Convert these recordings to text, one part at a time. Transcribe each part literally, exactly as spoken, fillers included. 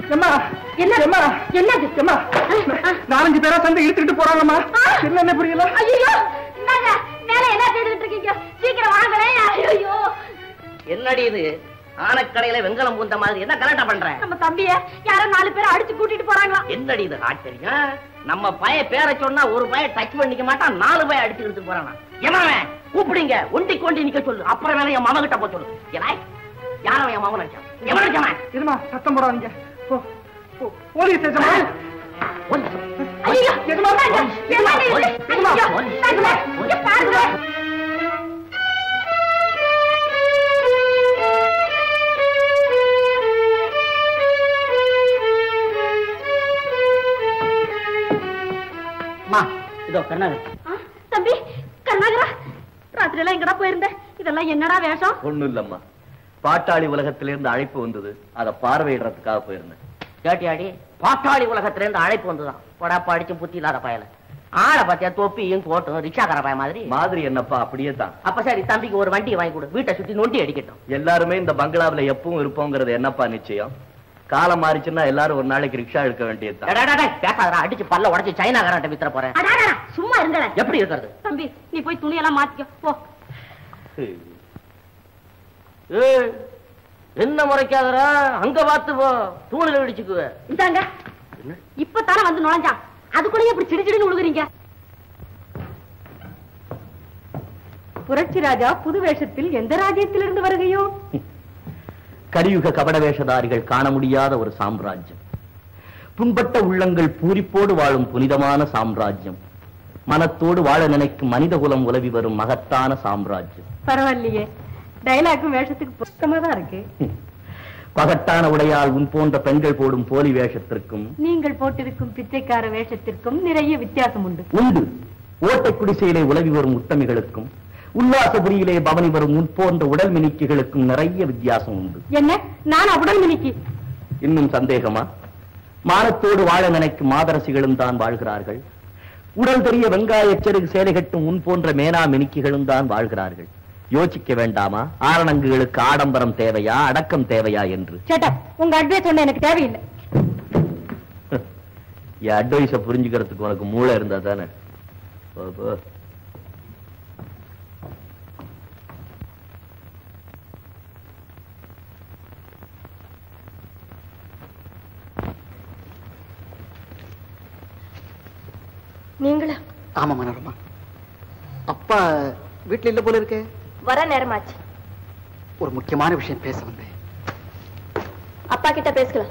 நாலஞ்சு பேரா சந்தை இழுத்துட்டு போறாங்கம்மா. என்ன புரியல? ஐயோ மேல என்ன செய்துட்டு இருக்கீங்க? சீக்கிரம் வாங்களே. ஐயோ என்னடி இது? ஆனக்கடையில வெங்கலம் பூந்த மாதிரி என்ன கலாட்டா பண்ற? நம்ம தம்பிய யாரோ நாலு பேரை அடிச்சு கூட்டிட்டு போறாங்களா? என்னடி இது ஆச்சரியம்? நம்ம பைய பேரை சொன்னா ஒரு பைய டச் பண்ணிக்க மாட்டான், நாலு பைய அடிச்சு எடுத்து போறானா? எவன் கூப்பிடுங்க, ஒண்டி கொண்டி நிக்க சொல்லு. அப்புறம் வேணா என் மாமா கிட்ட போ சொல்லு. யாரும் என் மாமன் நினைச்சான்? எவன் நினைச்சான்? இருமா, சத்தம் போடாதீங்க. Police station. இதோ கர்நாடகா. தம்பி கர்நாடகா, ராத்திரி எல்லாம் எங்கடா போயிருந்த? இதெல்லாம் என்னடா வேஷம்? ஒண்ணும் இல்லம்மா, பாட்டாளி உலகத்திலிருந்து அழைப்பு வந்தது, அதை பார்வையிடறதுக்காக போயிருந்தேன். கேட்டியாடி? பாட்டாளி உலகத்திலிருந்து அழைப்பு வந்துதான். படாப்பா அடிச்சு புத்தி இல்லாத பயல. ஆளை பாத்தியா தொப்பியும் கோட்டும் ரிக்ஷாக்கார பய மாதிரி. மாதிரி என்னப்பா? அப்படியே தான். அப்ப சரி, தம்பிக்கு ஒரு வண்டியை வாங்கி கொடு, வீட்டை சுத்தி நொண்டி அடிக்கட்டும். எல்லாருமே இந்த பங்களாவில எப்பவும் இருப்போங்கிறது என்னப்பா நிச்சயம்? காலம் மாறிச்சுன்னா எல்லாரும் ஒரு நாளைக்கு ரிக்ஷா எடுக்க வேண்டியதுதான். பேசாதடா, அடிச்சு பல்ல உடச்சு சைனாக்காரன் வித்துற போறேன். சும்மா இருங்க. எப்படி இருக்கிறது? தம்பி நீ போய் துணியெல்லாம் மாத்திக்க போ. என்ன முறைக்காதரா? அங்க பார்த்து போ, தூணில இடிச்சுக்குவ. இந்தாங்க, இப்பதானே வந்து நுழைஞ்சா, அதுக்குள்ளேயே இப்படி சிடி சிடின்னு உழுகுறீங்க. புரட்சி ராஜா புது வேஷத்தில் எந்த ராஜ்யத்திலிருந்து வருகையோ? கலியுக கபட வேஷதாரிகள் காண முடியாத ஒரு சாம்ராஜ்யம், புண்பட்ட உள்ளங்கள் பூரிப்போடு வாழும் புனிதமான சாம்ராஜ்யம், மனத்தோடு வாழ நினைக்கும் மனித குலம் உலவி வரும் மகத்தான சாம்ராஜ்யம். பரவாயில்லையே, டைலாக்கும் வேஷத்துக்கு புத்தகமா தான் இருக்கு. பகட்டான உடையால் உன் போன்ற பெண்கள் போடும் போலி வேஷத்திற்கும் நீங்கள் போட்டிருக்கும் பிச்சைக்கார வேஷத்திற்கும் நிறைய வித்தியாசம் உண்டு. உண்டு. ஓட்டை குடிசையிலே உலவி வரும் உத்தமிகளுக்கும் உல்லாசபுரியிலே பவனி வரும் உன் போன்ற உடல் மினிக்குகளுக்கும் நிறைய வித்தியாசம் உண்டு. என்ன, நான் உடல் மினிக்கு? இன்னும் சந்தேகமா? மானத்தோடு வாழ நினைக்கும் மாதரசிகளும் தான் வாழ்கிறார்கள். உடல் தெரிய வெங்காய செருகு சேலை கட்டும் உன் போன்ற மேனா மினிக்குகளும் தான் வாழ்கிறார்கள். யோசிக்க வேண்டாமா? ஆரணங்குகளுக்கு ஆடம்பரம் தேவையா, அடக்கம் தேவையா என்று? உங்க அட்வைஸ் ஒண்ணு எனக்கு தேவையில்லை. என் அட்வைஸ புரிஞ்சுக்கிறதுக்கு உனக்கு மூளை இருந்தா தானே. நீங்களா? ஆமா மனோரமா, அப்பா வீட்டுல இல்ல போல இருக்கு. வர நேரமாச்சு. ஒரு முக்கியமான விஷயம் பேச வந்தேன். அப்பா கிட்ட பேசலாம்.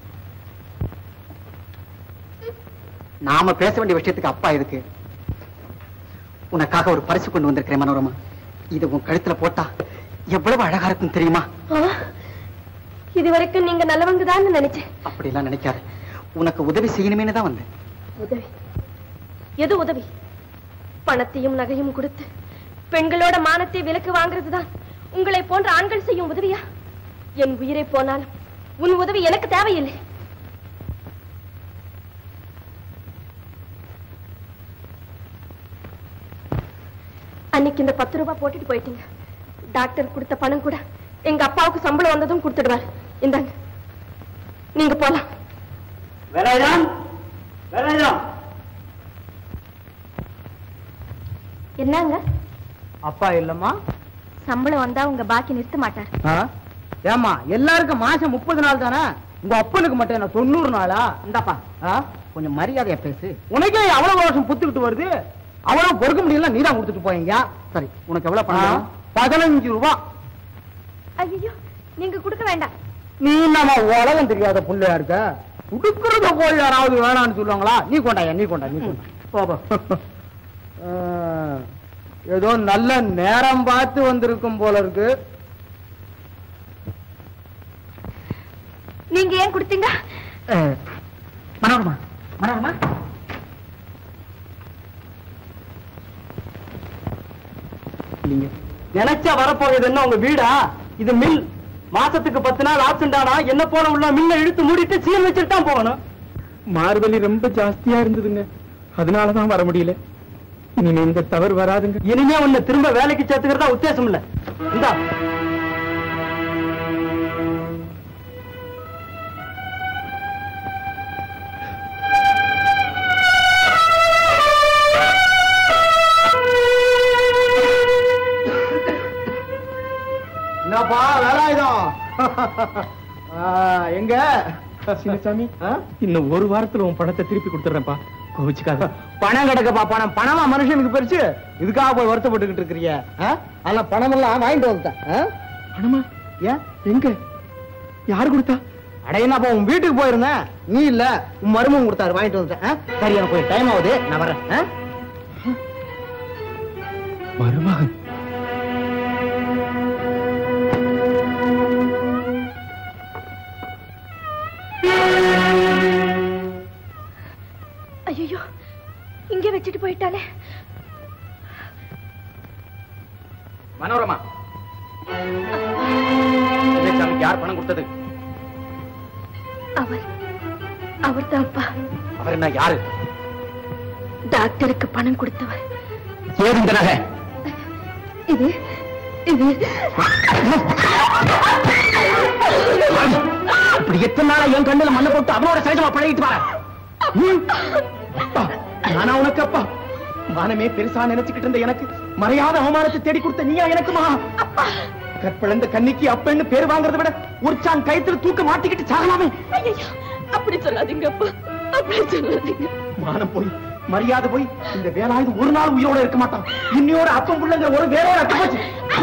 நாம பேச வேண்டிய விஷயத்துக்கு அப்பா இருக்கு. உனக்காக ஒரு பரிசு கொண்டு வந்திருக்கிறேன் மனோரமா. இது உன் கழுத்துல போட்டா எவ்வளவு அழகா இருக்கும் தெரியுமா? இதுவரைக்கும் நீங்க நல்லவங்க தான் நினைச்சேன். அப்படி எல்லாம் நினைக்காத, உனக்கு உதவி செய்யணுமேனு தான் வந்தேன். உதவி? எது உதவி? பணத்தையும் நகையும் கொடுத்து பெண்களோட மானத்தை விலக்கு வாங்குறதுதான் உங்களை போன்ற ஆண்கள் செய்யும் உதவியா? என் உயிரை போனாலும் உன் உதவி எனக்கு தேவையில்லை. அன்னைக்கு இந்த பத்து ரூபாய் போட்டுட்டு போயிட்டீங்க. டாக்டர் கொடுத்த பணம் கூட எங்க அப்பாவுக்கு சம்பளம் வந்ததும் கொடுத்துடுவார். இந்தாங்க, நீங்க போலாம். என்னங்க? அப்பா இல்லம்மா, சம்பளம் வந்தா உங்க பாக்கி நிறுத்த மாட்டார். ஏமா, எல்லாருக்கும் மாசம் முப்பது நாள் தானே, உங்க அப்பனுக்கு மட்டும் என்ன தொண்ணூறு நாளா? இந்தாப்பா, கொஞ்சம் மரியாதையா பேசு. உனக்கே அவ்வளவு வருஷம் புத்துக்கிட்டு வருது, அவ்வளவு பொறுக்க முடியல, நீதான் கொடுத்துட்டு போயீங்க. சரி, உனக்கு எவ்வளவு பணம்? பதினஞ்சு ரூபா. ஐயோ, நீங்க கொடுக்க வேண்டாம். நீ நம்ம உலகம் தெரியாத புள்ளையா இருக்க, கொடுக்கறத போய் யாராவது வேணான்னு சொல்லுவாங்களா? நீ கொண்டாயா, நீ கொண்டா, நீ கொண்டா. ஏதோ நல்ல நேரம் பார்த்து வந்திருக்கும் போல இருக்கு. நீங்க ஏன் கொடுத்தீங்க? மனோரமா, மனோரமா, நினைச்சா வரப்போகுது என்ன உங்க வீடா? இது மில். மாசத்துக்கு பத்து நாள் ஆப்சென்ட் ஆனா என்ன போல உள்ள மில்ல இழுத்து மூடிட்டு சீல் வச்சுட்டு தான் போகணும். மார்வலி ரொம்ப ஜாஸ்தியா இருந்ததுங்க, அதனாலதான் வர முடியல. இனிமே இந்த தவறு வராதுங்க. இனிமே உன்னை திரும்ப வேலைக்கு சேர்த்துக்கிறதா உத்தேசம் இல்ல. இந்தா, எங்க சின்னசாமி இன்னும் ஒரு வாரத்துல உன் பணத்தை திருப்பி கொடுத்துறேன்ப்பா. கோவிச்சுக்காத. பணம் கிடக்கப்பா. பணம் பணமா மனுஷனுக்கு பெருசு. இதுக்காக போய் வருத்தப்பட்டுக்கிட்டு இருக்கிறிய? ஆனா பணம் எல்லாம் வாங்கிட்டு வந்துட்டேன். பணமா? ஏன்? எங்க? யாரு கொடுத்தா? அடையனாப்பா உன் வீட்டுக்கு போயிருந்தேன். நீ இல்ல, உன் மருமகன் கொடுத்தாரு, வாங்கிட்டு வந்துட்டேன். சரி, எனக்கு போய் டைம் ஆகுது, நான் வரேன். மருமகன்? ஐயோ, இங்க வச்சுட்டு போயிட்டாலே. மனோரமா, சாமிக்கு யார் பணம் கொடுத்தது? அவர் அவர் தான் அப்பா. அவர் என்ன யாரு? டாக்டருக்கு பணம் கொடுத்தவர். ஏது இந்த நகை? இது இது இப்படி எத்தனை நாளா என் கண்ணுல மண்ணை போட்டு அவனோட சகஜமா பழகிட்டு வர. நானா உனக்கு அப்பா? மானமே பெருசா நினைச்சுக்கிட்டு இருந்த எனக்கு மறையாத அவமானத்தை தேடி கொடுத்த நீயா எனக்குமா? கற்பிழந்த கன்னிக்கு அப்பன்னு பேர் வாங்குறத விட ஒரு சான் கைத்துல தூக்க மாட்டிக்கிட்டு சாகலாமே. அப்படி சொல்லாதீங்க அப்பா, அப்படி சொல்லாதீங்க. மானம் போய் மரியாதை போய் இந்த வேலாயுது ஒரு நாள் உயிரோட இருக்க மாட்டான். இன்னையோட அப்பம் புள்ளங்க ஒரு வேலையோட அட்ட போச்சு.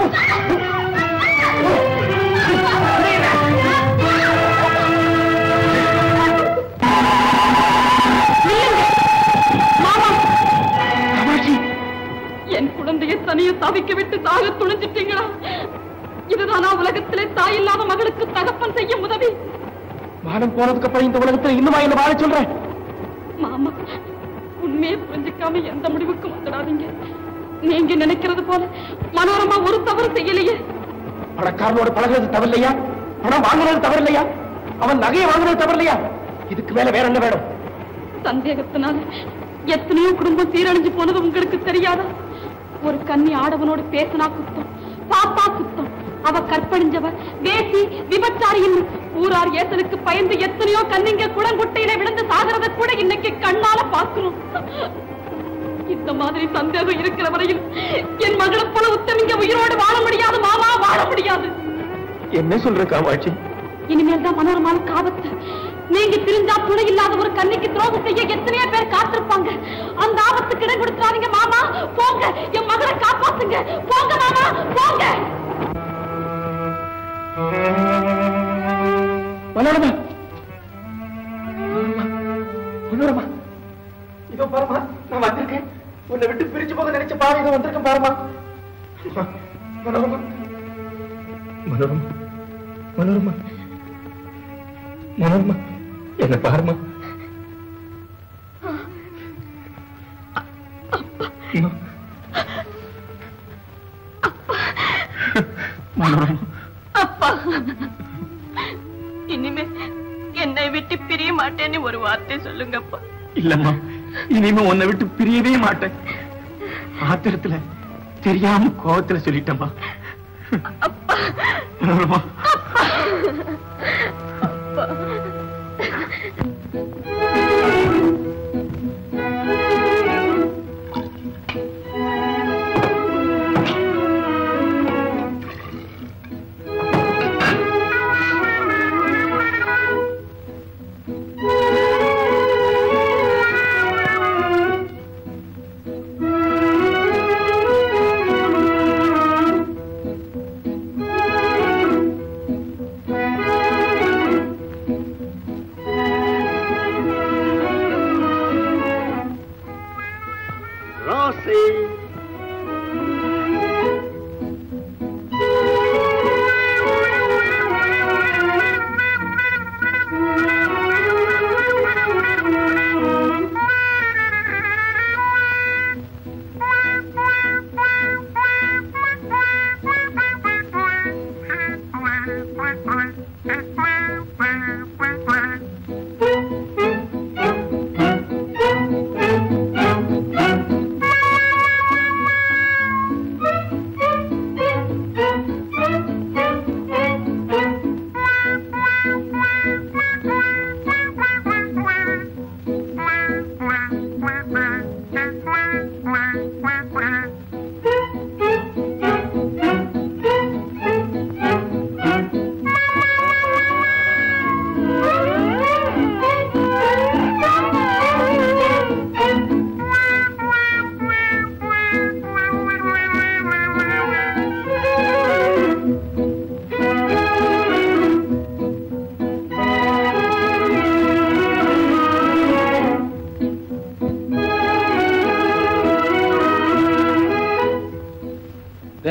என் குழந்தைய தனிய தவிக்க விட்டு தாக துணிஞ்சிட்டீங்களா? இதுதானா உலகத்திலே தாய் இல்லாத மகளுக்கு தகப்பன் செய்யும் உதவி? மானம் போனதுக்கு அப்புறம் இந்த உலகத்துல இன்னுமா என்ன வாழ சொல்றேன்? மாமா, உண்மையை புரிஞ்சுக்காம எந்த முடிவுக்கும் வந்துடாதீங்க. நீங்க நினைக்கிறது போல மனோரமா ஒரு தவறு செய்யலையே. பணக்காரனோட பழகிறது தவறில்லையா? பணம் வாங்குறது தவறில்லையா? அவன் நகையை வாங்குறது தவறில்லையா? இதுக்கு மேல வேற என்ன வேணும்? சந்தேகத்தினால எத்தனையோ குடும்பம் சீரழிஞ்சு போனது உங்களுக்கு தெரியாதா? ஒரு கன்னி ஆடவனோடு பேசினா குத்தம், பாப்பா குத்தம். அவ கற்பழிஞ்சவ, வேசி, விபச்சாரியின் ஊரார் ஏசலுக்கு பயந்து எத்தனையோ கன்னிங்க குளங்குட்டையில விழுந்து சாகிறத கூட இன்னைக்கு கண்ணால பாக்குறோம். இந்த மாதிரி சந்தேகம் இருக்கிற வரையில் என் மகளை போல உத்தமிங்க உயிரோடு வாழ முடியாது மாமா, வாழ முடியாது. என்ன சொல்ற காமாட்சி? இனிமேல் தான் மனோரமான காவத்து. நீங்க பிரிஞ்சா துணை இல்லாத ஒரு கன்னிக்கு துரோகம் செய்ய எத்தனையோ பேர் காத்திருப்பாங்க. அந்த ஆபத்துக்கு இடம் கொடுத்துறாதீங்க மாமா. போங்க, என் மகளை காப்பாத்துங்க. போங்க மாமா, போங்க. மனோரமா, மனோரமா, இதோ பாருமா, நான் வந்திருக்கேன். உன்னை விட்டு பிரிஞ்சு போக நினைச்ச பாரு, இதோ வந்திருக்கேன் பாருமா. மனோரமா, மனோரமா, மனோரமா, மனோரமா, என்ன பாருமா. மனோரமா, அப்பா, இனிமே என்னை விட்டு பிரிய மாட்டேன்னு ஒரு வார்த்தை சொல்லுங்கப்பா. இல்லம்மா, இனிமே உன்னை விட்டு பிரியவே மாட்டேன். ஆத்திரத்துல தெரியாம கோபத்துல சொல்லிட்டம்மா. மனோரமா,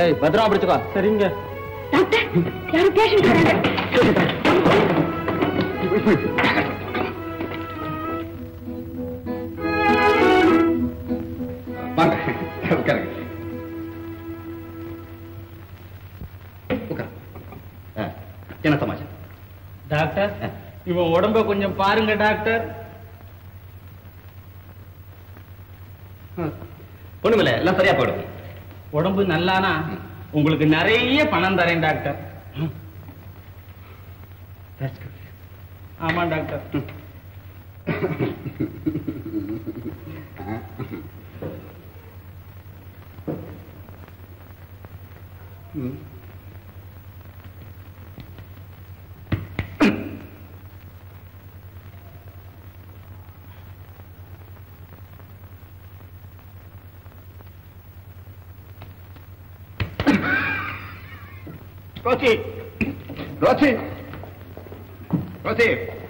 ஏய் பத்திரமா பிடிச்சுக்கோ. சரிங்க டாக்டர். யாரும் பேஷண்ட் வராங்க. என்ன சமாச்சாரம்? டாக்டர் இவன் உடம்ப கொஞ்சம் பாருங்க டாக்டர். ஒண்ணுமில்ல, எல்லாம் சரியா போயிடும். உடம்பு நல்லானா உங்களுக்கு நிறைய பணம் தரேன் டாக்டர். ஆமா doctor. Rosie Rosie Rosie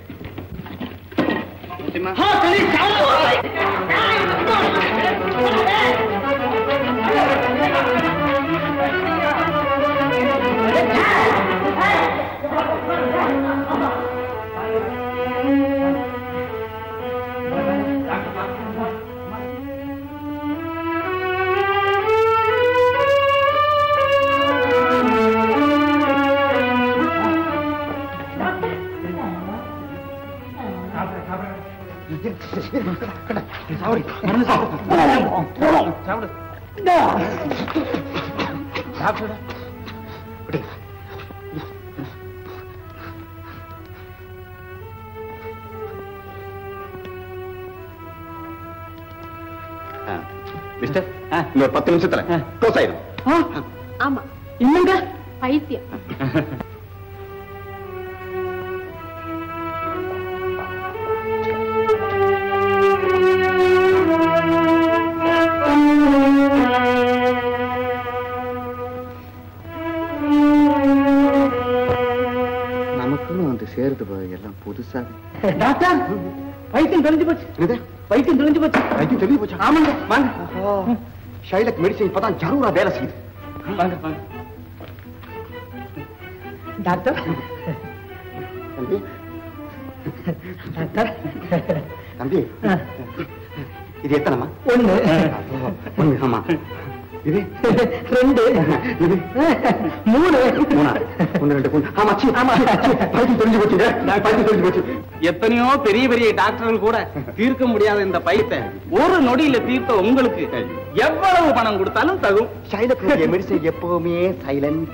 mister, இன்னொரு பத்து நிமிஷத்துல க்ளோஸ் ஆயிடும். ஆமா இன்னுங்க பைத்தியம். நமக்குன்னு வந்து சேருது எல்லாம் புதுசா. டாக்டர் வைத்தியம் தெரிஞ்சு போச்சு. வைத்தியம் தெரிஞ்சு போச்சு. வைத்தியம் தெரிஞ்சு போச்சு. ஆமாங்க வாங்க. ஷைலக் மெடிசன் இப்பதான் ஜரூரா வேலை செய்யுது. வாங்க வாங்க டாக்டர். தம்பி டாக்டர் தம்பி இது எத்தனைமா? ஒண்ணு. ஒண்ணு. ஆமா இது ரெண்டு. இது மூணு. மூணா? ஒண்ணு ரெண்டு மூணு. ஆமா சி ஆமா வைத்தியம் தெரிஞ்சு போச்சுங்க. வைத்தியம் தெரிஞ்சு போச்சு. எத்தனையோ பெரிய பெரிய டாக்டர்கள் கூட தீர்க்க முடியாத இந்த பயத்தை ஒரு நொடியில தீர்த்த உங்களுக்கு எவ்வளவு பணம் கொடுத்தாலும் தகும். ஷைலக் மெடிசன் எப்பவுமே சைலண்ட்.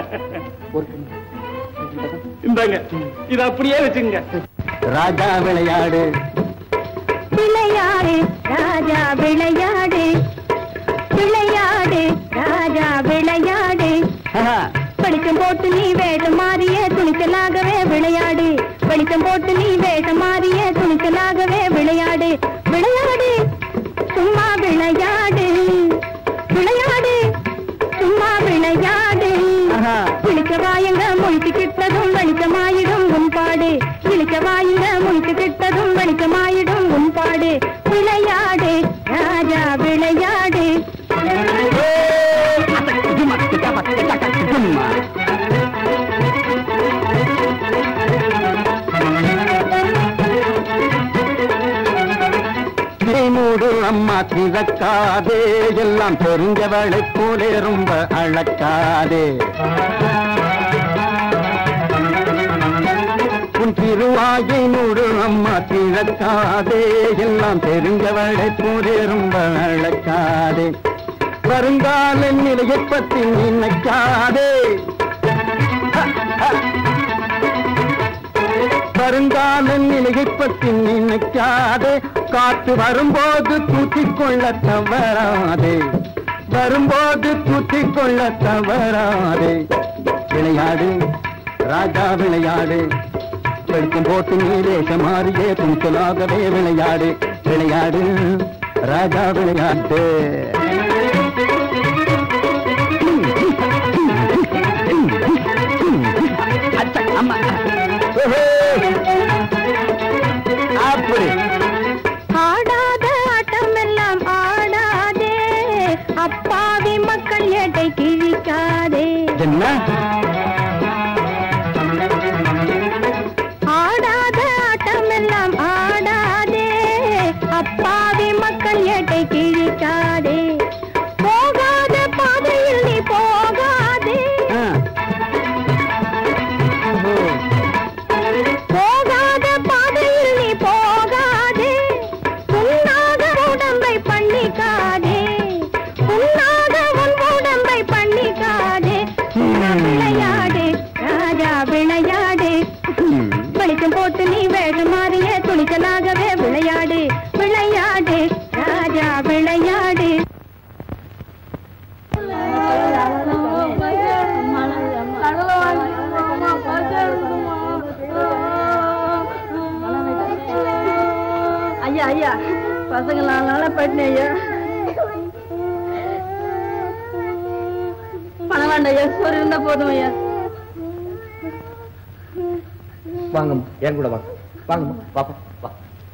இந்தாங்க, இத அப்படியே வச்சுங்க. ராஜா விளையாடு விளையாடு ராஜா விளையாடு விளையாடு ராஜா விளையாடு. வெளிச்சம் போட்டு நீ வேஷம் மாறிய துணிச்சலாகவே விளையாடு. வெளிச்சம் போட்டு நீ வேஷம் மாறிய துணிச்சலாகவே விளையாடு. விளையாடு சும்மா விளையாடு. விளையாடு சும்மா விளையாடு. இழிச்ச வாயுங்க முழிச்சு கிட்டதும் வெளிச்சமாயிடும் உன்பாடு. இழிச்ச வாயுங்க முழிச்சு கிட்டதும் வெளிச்சமாயிடும் உன்பாடு. விளையாடு ராஜா விளையாடு. மூடு அம்மா திறக்காதே, எல்லாம் தெரிஞ்சவளை போலே ரொம்ப அழக்காதே. உன் திருவாயை மூடு அம்மா திறக்காதே, எல்லாம் தெரிஞ்சவளை போலே ரொம்ப அழக்காதே. வருங்கால நிலையை பற்றி நினைக்காதே. வருங்கால நிலையை பற்றி நினைக்காதே. காத்து வரும்போது தூத்திக்கொள்ள தவறாதே. வரும்போது தூத்திக்கொள்ள தவறாதே. விளையாடு ராஜா விளையாடு. வெளிச்சம் போட்டு நீ வேஷம் மாறியே துணிச்சலாகவே விளையாடு. விளையாடு ராஜா விளையாடு. அப்படி ஆடாத ஆட்டம் எல்லாம் ஆடாதே. அப்பாவி மக்கள் ஏட்டை கிழிக்கா ஐயா பசங்க நாலு நாளா போயிட்டேன் ஐயா. பணம் வேண்டாம் ஐயா, சோறு இருந்தா போதும் ஐயா. வாங்கம்மா, என் கூட வாங்க. வாங்கம்மா, பாப்பா வா.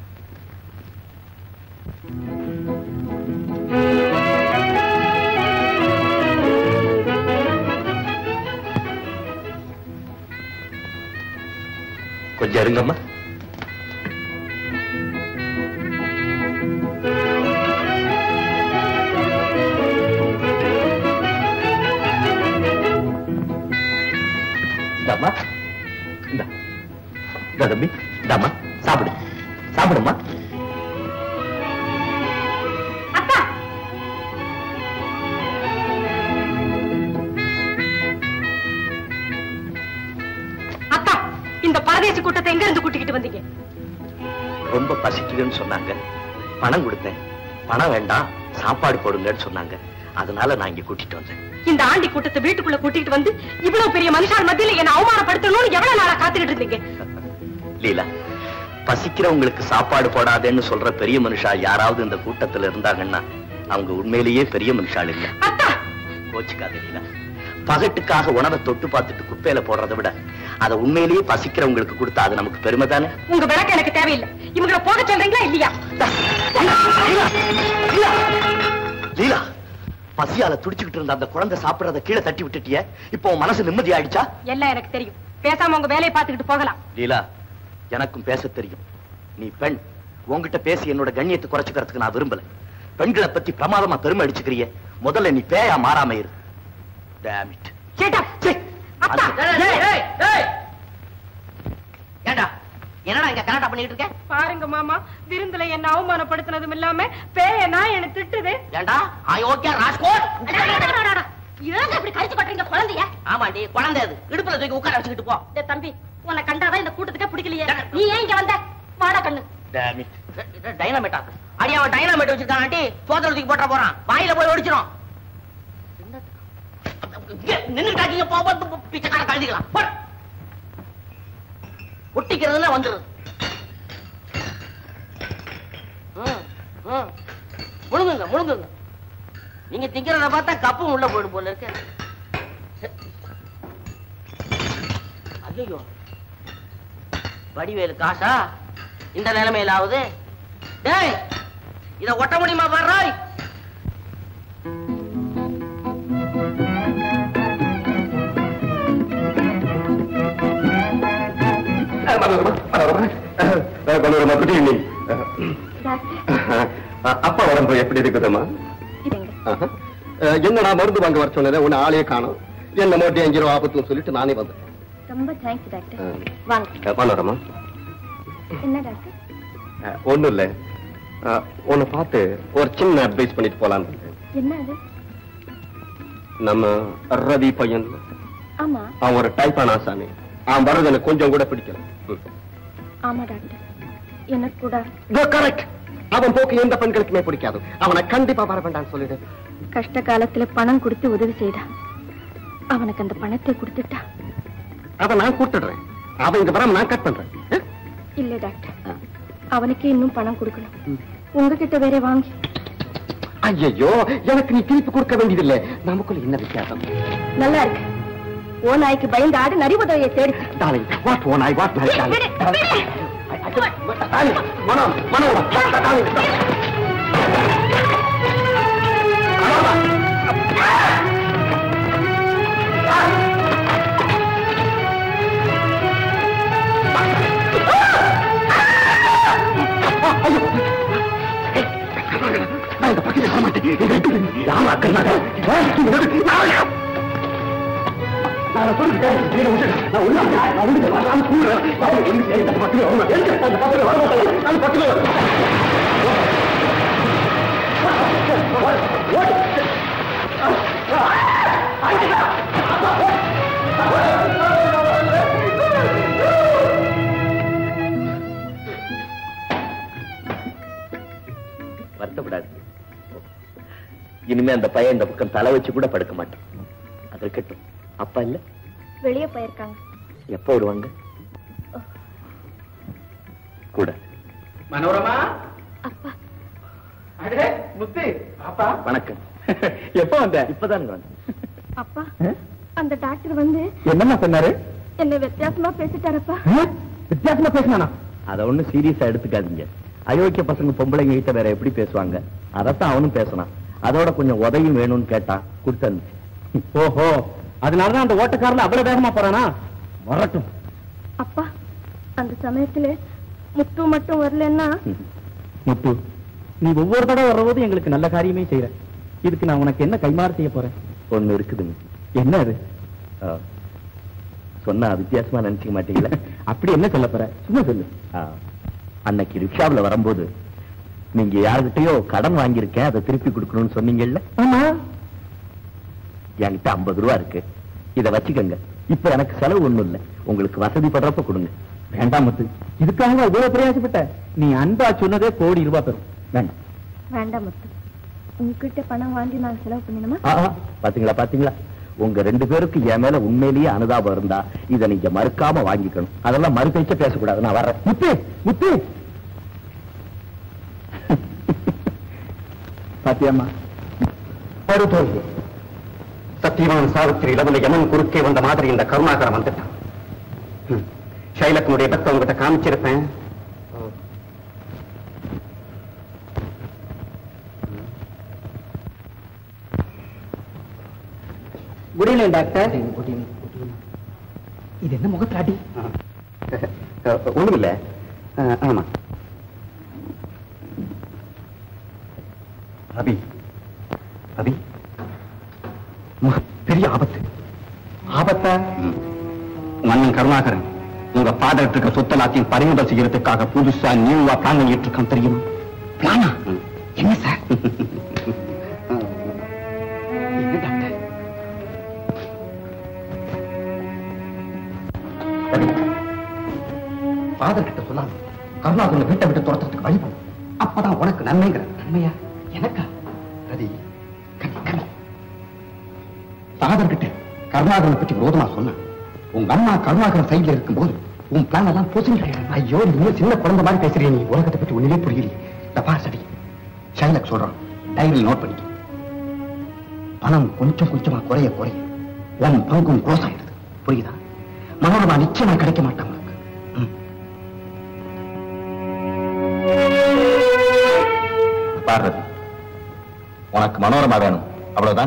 கொஞ்சம் இருங்கம்மா. இந்தாம்மா, இந்தா இந்த தம்பி, இந்தாம்மா சாப்பிடு, சாப்பிடுமா. அக்கா அக்கா, இந்த பரதேசி கூட்டத்தை எங்க இருந்து கூட்டிக்கிட்டு வந்தீங்க? ரொம்ப பசிக்குதுன்னு சொன்னாங்க, பணம் கொடுத்தேன். பணம் வேண்டாம், சாப்பாடு போடுங்கன்னு சொன்னாங்க, அதனால நான் இங்க கூட்டிட்டு வந்தேன். இந்த ஆண்டி கூட்டத்தை வீட்டுக்குள்ள கூட்டிட்டு வந்து இவ்வளவு பெரிய மனுஷால் மத்தியில என்ன அவமானப்படுத்தணும்னு எவ்வளவு நாளா காத்துக்கிட்டு இருந்தீங்க? லீலா, பசிக்கிறவங்களுக்கு சாப்பாடு போடாதேன்னு சொல்ற பெரிய மனுஷா யாராவது இந்த கூட்டத்துல இருந்தாங்கன்னா அவங்க உண்மையிலேயே பெரிய மனுஷாள் இல்ல. கோச்சுக்காத லீலா, பகட்டுக்காக உணவை தொட்டு பார்த்துட்டு குப்பையில போடுறதை விட அதை உண்மையிலேயே பசிக்கிறவங்களுக்கு கொடுத்தா அது நமக்கு பெருமை தானே. உங்க விளக்கு எனக்கு தேவையில்லை. இவங்களை போக சொல்றீங்களா இல்லையா? லீலா, பசியால துடிச்சுக்கிட்டு இருந்த அந்த குழந்தை சாப்பிடறத கீழே தட்டி விட்டுட்டிய, இப்போ உன் மனசு நிம்மதி ஆயிடுச்சா? எல்லாம் எனக்கு தெரியும், பேசாம உங்க வேலையை பார்த்துக்கிட்டு போகலாம். லீலா, எனக்கும் பேச தெரியும். நீ பெண், உன்கிட்ட பேசி என்னோட கண்ணியத்தை குறைச்சுக்கிறதுக்கு நான் விரும்பல. பெண்களை பத்தி பிரமாதமா பெருமை அடிச்சுக்கிறிய, முதல்ல நீ பேயா மாறாம இரு. Damn it. ஏண்டா என்னடா இங்க கலாட்டா பண்ணிட்டு இருக்க? பாருங்க மாமா, விருந்துல என்ன அவமானப்படுத்தினதும் இல்லாம பேய நான் என்ன திட்டுது. ஏண்டா அயோக்கிய ராஸ்கோட், ஏங்க இப்படி கழிச்சு பண்றீங்க குழந்தைய? ஆமாண்டி, குழந்தை அது. இடுப்புல தூக்கி உட்கார வச்சுக்கிட்டு போ. டேய் தம்பி, உன்னை கண்டாதான் இந்த கூட்டத்துக்கே பிடிக்கலையே. நீ ஏன் இங்க வந்த? வாடா கண்ணு. Damn it. டைனாமைட்டா? அடி அவன் டைனாமைட் வச்சிருக்கான் ஆண்டி, சோதனை தூக்கி போட்டா போறான், வாயில போய் ஒடிச்சிரும். நின்னுட்டாக்கீங்க, போக பிச்சைக்கார கழுதிக்கலாம். ஒட்டிக்கிறதுல வந்துரு. முழுங்குங்க முழுங்குங்க. நீங்க திங்கிறத பார்த்தா கப்பும் உள்ள போயிடும் போல இருக்கு. ஐயோ, வடிவேலு காசா இந்த நிலைமையிலாவது? டேய், இத ஒட்ட முடியுமா பாரு. அப்பா உடம்பு எப்படி இருக்குதுமா? என்னடா மருந்து வாங்க வர சொன்னத உன்னை ஆளையே காணும். என்ன மோட்டி அஞ்சு ரூபா ஆபத்துன்னு சொல்லிட்டு நானே வந்தேன். ரொம்ப தேங்க்ஸ் டாக்டர். வாங்க. பண்ணலாமா? என்ன டாக்டர்? ஒண்ணும் இல்ல, உன்னை பார்த்து ஒரு சின்ன அட்வைஸ் பண்ணிட்டு போலான்னு. என்ன அது? நம்ம ரவி பையன், ஆமா, அவன் ஒரு டைப்பான ஆசாமி. அவன் வர்றது எனக்கு கொஞ்சம் கூட பிடிக்கல. ஆமா டாக்டர், எனக்கு கூட. கரெக்ட். அவன் போக்கு எந்த பெண்களுக்குமே பிடிக்காது. அவனை கண்டிப்பா வர வேண்டாம்னு சொல்லிடு. கஷ்ட காலத்துல பணம் கொடுத்து உதவி செய்தான். அவனுக்கு அந்த பணத்தை கொடுத்துட்டா அதை நான் கொடுத்துடுறேன். அவன் இங்க வராம நான் கட் பண்றேன். இல்ல டாக்டர், அவனுக்கு இன்னும் பணம் கொடுக்கணும். உங்ககிட்ட வேற வாங்கி. ஐயோ, எனக்கு நீ திருப்பி கொடுக்க வேண்டியதில்லை. நமக்குள்ள என்ன வித்தியாசம்? நல்லா இருக்கு. ஓ நாய்க்கு பயந்து ஆடு நரி உதவியை தேடி. டார்லிங், வாட் ஓ நாய், வாட் நாய் டார்லிங். டார்லிங், மனம், மனம், டார்லிங். நான் இந்த பக்கத்தில் வர மாட்டேன். யாரும் அக்கறை நான் சொல்லிட்டேன். நான் ஒண்ணு நான் ஒண்ணு நான் கூடுறேன். அந்த பக்கத்தில் வரணும். அந்த பக்கத்தில் வரணும். அந்த பக்கத்தில் வருத்தப்படாது. இனிமே அந்த பையன் இந்த பக்கம் தலை வச்சு கூட படுக்க மாட்டான். அது இருக்கட்டும். அப்பா இல்ல? வெளியே போயிருக்காங்க. எப்ப வருவாங்க? கூட மனோரமா, அப்பா முத்து அப்பா வணக்கம். எப்ப வந்த? இப்பதான் வந்தேன். அப்பா அந்த டாக்டர் வந்து என்னமா சொன்னாரு? என்ன வித்தியாசமா பேசிட்டாரப்பா. வித்தியாசமா பேசினானா? அதை ஒண்ணும் சீரியஸா எடுத்துக்காதீங்க. அயோக்கிய பசங்க பொம்பளைங்க கிட்ட வேற எப்படி பேசுவாங்க? அதத்தான் அவனும் பேசினான். அதோட கொஞ்சம் உதவியும் வேணும்னு கேட்டான், கொடுத்து. ஓஹோ, அதனாலதான் அந்த ஓட்டக்காரல அவ்வளவு வேகமா போறானா? வரட்டும். அப்பா அந்த சமயத்துல முத்து மட்டும் வரலன்னா? முத்து, நீ ஒவ்வொரு தடவை வர்றபோது எங்களுக்கு நல்ல காரியமே செய்யற. இதுக்கு நான் உனக்கு என்ன கைமாறு செய்ய போறேன்? ஒண்ணு இருக்குதுங்க. என்ன அது? சொன்னா வித்தியாசமா நினைச்சுக்க மாட்டீங்களா? அப்படி என்ன சொல்ல போற? சும்மா சொல்லு. அன்னைக்கு ரிக்ஷாவில் வரும்போது நீங்க யாருகிட்டயோ கடன் வாங்கியிருக்கேன், அதை திருப்பி கொடுக்கணும்னு சொன்னீங்கல்ல? ஆமா. என்கிட்ட ஐம்பது ரூபா இருக்கு, இதை வச்சுக்கங்க. இப்ப எனக்கு செலவு ஒண்ணும் இல்லை, உங்களுக்கு வசதி படுறப்ப கொடுங்க. வேண்டாம் முத்து, இதுக்காக இவ்வளவு பிரயாசப்பட்ட? நீ அன்பா சொன்னதே கோடி ரூபாய் பெறும். வேண்டாம் வேண்டாம் முத்து, உங்ககிட்ட பணம் வாங்கி நான் செலவு பண்ணணுமா? பாத்தீங்களா பாத்தீங்களா, உங்க ரெண்டு பேருக்கு என் மேல உண்மையிலேயே அனுதாபம் இருந்தா இதை நீங்க மறுக்காம வாங்கிக்கணும். அதெல்லாம் மறு பேச்ச பேசக்கூடாது. நான் வர்றேன். முத்து முத்து பாத்தியம்மா, ஒரு தோல்வி. சத்தியவான் சாவித்திரி இளவலை யமன் குறுக்கே வந்த மாதிரி இந்த கருணாகரம் வந்துட்டான். ஷைலக்கனுடைய பக்த உங்ககிட்ட காமிச்சிருப்பேன். Good evening doctor. இது என்ன முகத்தாடி? ஒண்ணும் இல்ல. ஆமா, ரவி ரவி பெரிய ஆபத்து. ஆபத்தா? மன்னன் கருணாகரன் உங்க ஃபாதர் இருக்க சொத்தலாத்தையும் பறிமுதல் செய்யறதுக்காக புதுசா நியூவா பிளான் பண்ணிட்டு இருக்கான், தெரியுமா? பிளானா? என்ன சார்? என்ன டாக்டர்? ஃபாதர் கிட்ட சொல்லாம கருணாகரன் வீட்டை விட்டு துரத்துறதுக்கு வழி பண்ணும். அப்பதான் உனக்கு நன்மைங்கிற. நன்மையா? எனக்கா? ரதி, ஃபாதர் கிட்ட கருணாகரனை பற்றி விரோதமா சொன்ன உங்க அம்மா கருணாகரன் சைட்ல இருக்கும்போது உன் பிளான் எல்லாம் போச்சுங்க. ஐயோ, நீ சின்ன குழந்தை மாதிரி பேசுறீ. நீ உலகத்தை பற்றி ஒண்ணுமே புரியலையே. தப்பா சரி, ஷைலக் சொல்றான், டைரி நோட் பண்ணிக்க. பணம் கொஞ்சம் கொஞ்சமா குறைய குறைய உன் பங்கும் க்ளோஸ் ஆயிடுது. புரியுதா? மனோரமா நிச்சயமா கிடைக்க மாட்டான் உனக்கு. பாரதி, உனக்கு மனோரமா வேணும், அவ்வளவுதான்.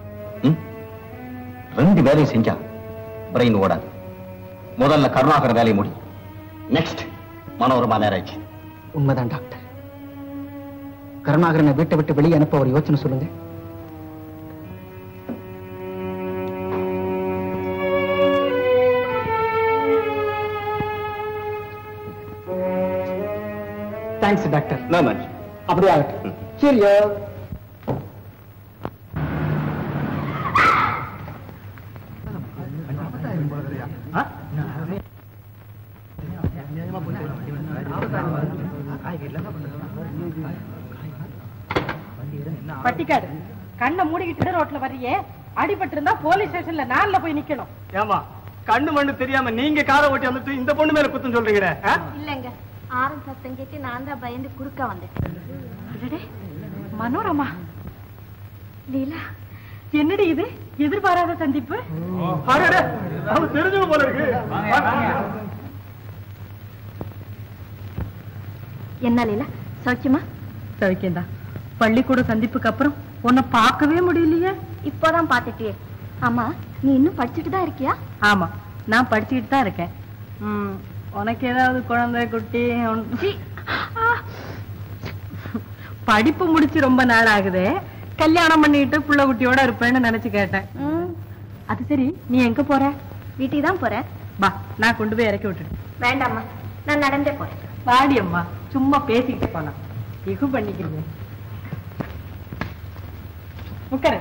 ரெண்டு வேலையும் செஞ்சா பிரெயின் ஓடாது. முதல்ல கருணாகர வேலையை முடி, நெக்ஸ்ட் மனோரமா மேரேஜ். உண்மைதான் டாக்டர். கருணாகரனை வீட்டை விட்டு வெளியே அனுப்ப ஒரு யோசனை சொல்லுங்க. Thanks doctor. No much. அப்படியே ஆகட்டும். சரியா? பட்டிக்காடு கண்ணை மூடிக்கிட்டு ரோட்ல வர்றியே, அடிபட்டு இருந்தா போலீஸ் ஸ்டேஷன்ல நான்ல போய் நிக்கணும். ஏமா கண்ணு மண்ணு தெரியாம நீங்க காரை ஓட்டி வந்துட்டு இந்த பொண்ணு மேல குத்தம் சொல்றீங்க? இல்லங்க, ஆரம் சத்தம் கேட்டு நான் தான் பயந்து குறுக்க வந்தேன். மனோரமா, லீலா, என்னடி இது எதிர்பாராத சந்திப்பு? தெரிஞ்சவங்க போல இருக்கு. என்ன லீலா, சௌக்கியமா? சௌக்கியம்தான். பள்ளிக்கூட சந்திப்புக்கு அப்புறம் உன்னை பார்க்கவே முடியலையே. இப்போதான் பாத்துட்டியே. ஆமா, நீ இன்னும் படிச்சுட்டு தான் இருக்கியா? ஆமா, நான் படிச்சுக்கிட்டு தான் இருக்கேன். உம் உனக்கு ஏதாவது குழந்தை குட்டி? படிப்பு முடிச்சு ரொம்ப நாள் ஆகுது, கல்யாணம் பண்ணிட்டு புள்ள குட்டியோட இருப்பேன்னு நினைச்சு கேட்டேன். அது சரி, நீ எங்க போற? வீட்டுக்கு தான் போறேன். வா, நான் கொண்டு போய் இறக்கி விட்டுட்டு. வேண்டாம்மா, நான் நடந்தே போறேன். வாடி அம்மா, சும்மா பேசிக்கிட்டு போலாம். இகு பண்ணிக்கிறீங்க. உட்காரு.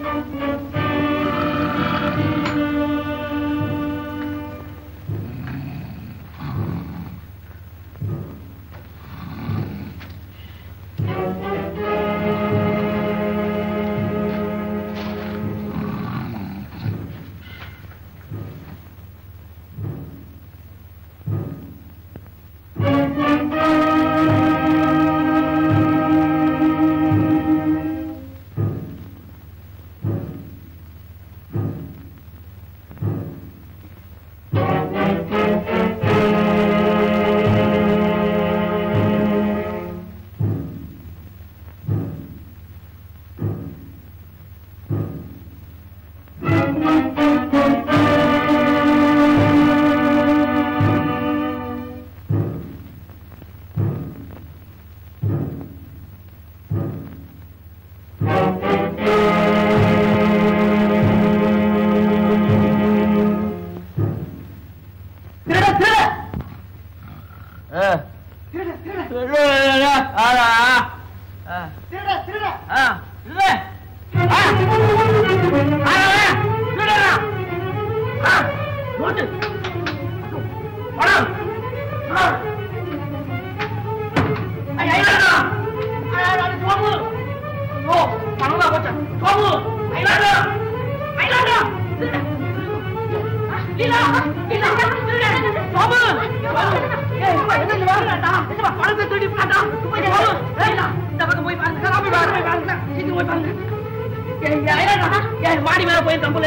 மாடி மேல போய் தம்பு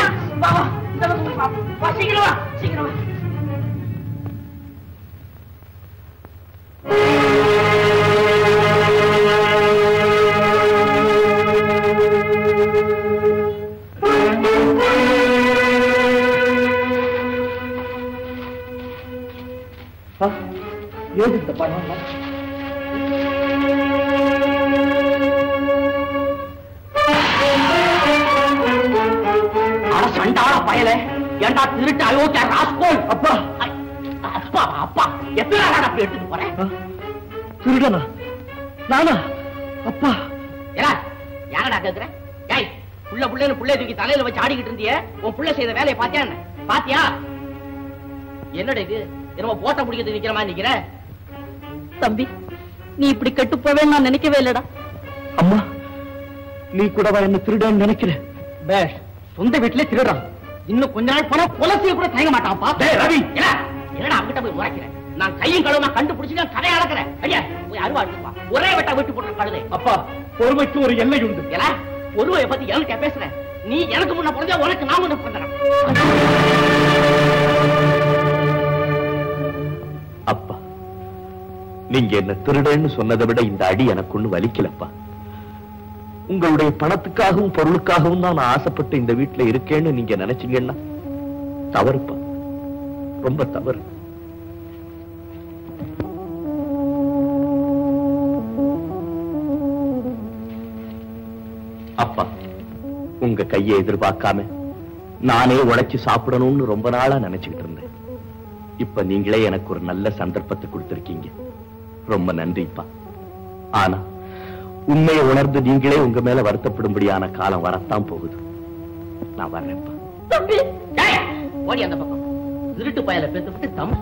சீக்கிரம் சீக்கிரம் ஏது இந்த பணம் சண்டாள பயல ஏண்டா திருட்டு அயோக்கிய ராஸ்கோல் அப்பா அப்பா அப்பா எத்தனை நாள் அப்படி எடுத்துட்டு போறேன் திருடனா நானா அப்பா ஏடா யாரடா கேக்குற ஏய் புள்ள புள்ளன்னு புள்ளைய தூக்கி தலையில வச்சு ஆடிக்கிட்டு இருந்தியே உன் புள்ள செய்த வேலையை பாத்தியா என்ன பாத்தியா என்னடா இது என்னமோ போட்ட முடிக்கிறது நிக்கிற மாதிரி நிக்கிற தம்பி நீ இப்படி கெட்டு போவேன்னு நான் நினைக்கவே இல்லடா அம்மா நீ கூடவா என்ன திருடன்னு நினைக்கிற பேஷ் சொந்த வீட்டுல திருடுறான் இன்னும் கொஞ்ச நாள் போனா கொலசிய கூட தயங்க மாட்டான் பாப்பே ரவி என்னடா அவங்கிட்ட போய் முறைக்கிறேன் நான் கையும் கழுவமா கண்டுபிடிச்சு கதையை அளக்கிறேன் ஐயா போய் அருவா எடுத்துப்பா ஒரே வெட்டா விட்டு போட்டு கழுதை அப்பா பொறுமைக்கு ஒரு எல்லை உண்டு ஏல பொறுமையை பத்தி என்கிட்ட பேசுறேன் நீ எனக்கு முன்ன பிறந்தா உனக்கு நான் முன்ன பிறந்தேன் அப்பா நீங்க என்ன திருடன்னு சொன்னதை விட இந்த அடி எனக்கு ஒண்ணு வலிக்கலப்பா. உங்களுடைய பணத்துக்காகவும் பொருளுக்காகவும் தான் நான் ஆசைப்பட்டு இந்த வீட்டுல இருக்கேன்னு நீங்க நினைச்சீங்கன்னா தவறுப்பா, ரொம்ப தவறு. அப்பா உங்க கையை எதிர்பார்க்காம நானே உழைச்சு சாப்பிடணும்னு ரொம்ப நாளா நினைச்சுக்கிட்டு இருந்தேன். இப்ப நீங்களே எனக்கு ஒரு நல்ல சந்தர்ப்பத்தை கொடுத்திருக்கீங்க, ரொம்ப நன்றிப்பா. ஆனா உண்மையை உணர்ந்து நீங்களே உங்க மேல வருத்தப்படும்படியான காலம் வரத்தான் போகுது. நான் வர்றேன்ப்பா. ஓடி அந்த பக்கம் திருட்டு பயல பேத்து விட்டு தம்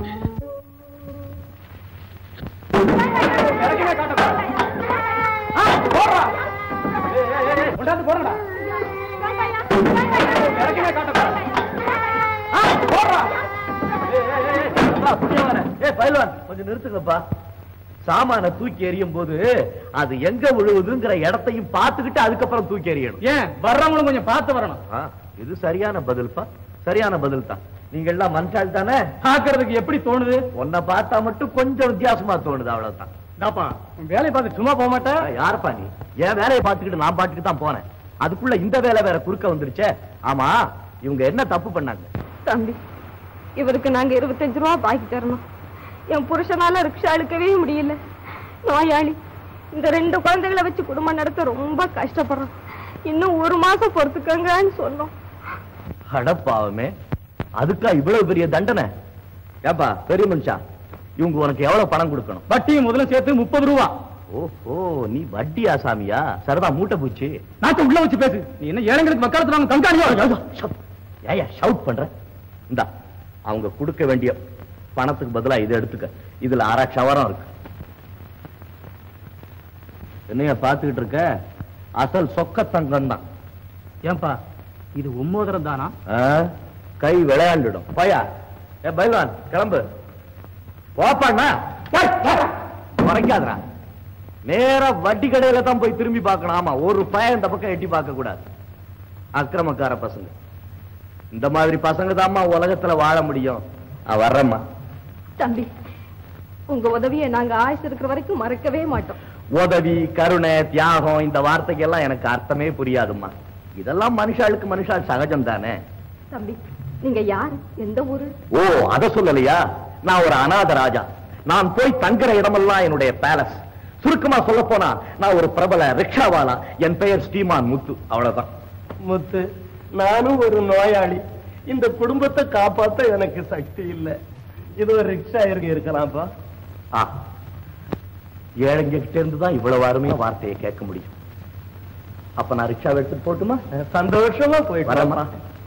கொஞ்சம் நிறுத்துங்கப்பா. சாமான தூக்கி எறியும் போது அது எங்க விழுவுதுங்கிற இடத்தையும் பார்த்துக்கிட்டு அதுக்கப்புறம் தூக்கி எறியணும். ஏன் வர்றவங்களும் கொஞ்சம் பார்த்து வரணும். இது சரியான பதில்ப்பா, சரியான பதில் தான். நீங்க எல்லாம் மனுஷால் தானே, பாக்குறதுக்கு எப்படி தோணுது? உன்னை பார்த்தா மட்டும் கொஞ்சம் வித்தியாசமா தோணுது, அவ்வளவுதான். வேலையை பார்த்து சும்மா போக மாட்டேன். யாருப்பா நீ? என் வேலையை பார்த்துக்கிட்டு நான் பாட்டுக்கு தான் போனேன், அதுக்குள்ள இந்த வேலை வேற குறுக்க வந்துருச்சே. ஆமா இவங்க என்ன தப்பு பண்ணாங்க? தம்பி, இவருக்கு நாங்க இருபத்தஞ்சு ரூபா பாக்கி தரணும். என் புருஷனால ரிக்ஷா இழுக்கவே முடியல, நோயாளி. இந்த ரெண்டு குழந்தைகளை வச்சு குடும்பம் நடத்த ரொம்ப கஷ்டப்படுறோம். இன்னும் ஒரு மாசம் பொறுத்துக்கங்கன்னு சொன்னோம். அடப்பாவமே, அதுக்கா இவ்வளவு பெரிய தண்டனை? ஏப்பா பெரிய மனுஷா, இவங்க உனக்கு எவ்வளவு பணம் கொடுக்கணும்? வட்டியும் முதல்ல சேர்த்து முப்பது ரூபா. ஓஹோ, நீ வட்டி ஆசாமியா? சரிதான், மூட்டை பூச்சி. நாட்டை உள்ள வச்சு பேசு. நீ என்ன ஏழைங்களுக்கு வக்காலத்து வாங்க கண்காணியோ? ஏயா ஷவுட் பண்ற? இந்தா, அவங்க கொடுக்க வேண்டிய பணத்துக்கு பதிலா இதை எடுத்துக்க. இதுல அரை சவரம் இருக்கு. என்னைய பாத்துக்கிட்டு இருக்க? அசல் சொக்க தங்கம் தான். ஏன்பா இது உம்மோதரம் தானா? கை விளையாண்டுடும். பையா, ஏ பைல்வான் கிளம்பு. போப்பாண்ணா, குறைக்காதரா. நேரா வட்டி கடையில தான் போய் திரும்பி பார்க்கணும். ஆமா, ஒரு பையன் இந்த பக்கம் எட்டி பார்க்க கூடாது. அக்கிரமக்கார பசங்க. இந்த மாதிரி பசங்க தான்மா உலகத்துல வாழ முடியும். வர்றம்மா. தம்பி, உங்க உதவியை நாங்க ஆயுசு இருக்கிற வரைக்கும் மறக்கவே மாட்டோம். உதவி, கருணை, தியாகம் இந்த வார்த்தைக்கு எல்லாம் எனக்கு அர்த்தமே புரியாதும்மா. இதெல்லாம் மனுஷாளுக்கு மனுஷால் சகஜம் தானே. தம்பி, நீங்க யாரு, எந்த ஊரு? ஓ, அத சொல்லலையா? நான் ஒரு அநாத ராஜா. நான் போய் தங்குற இடமெல்லாம் என்னுடைய பேலஸ். சுருக்கமா சொல்ல போனா நான் ஒரு பிரபல ரிக்ஷாவாலா. என் பெயர் ஸ்ரீமான் முத்து. அவ்வளவுதான். முத்து, நானும் ஒரு நோயாளி. இந்த குடும்பத்தை காப்பாத்த எனக்கு சக்தி இல்லை. இது ஒரு ரிக்ஷா இருக்கு இருக்கலாம்ப்பா. ஆ, ஏழைங்க கிட்ட இருந்துதான் இவ்வளவு அருமையா வார்த்தையை கேட்க முடியும். அப்ப நான் ரிக்ஷா எடுத்துட்டு போட்டுமா? சந்தோஷமா போயிட்டு வரேம்மா.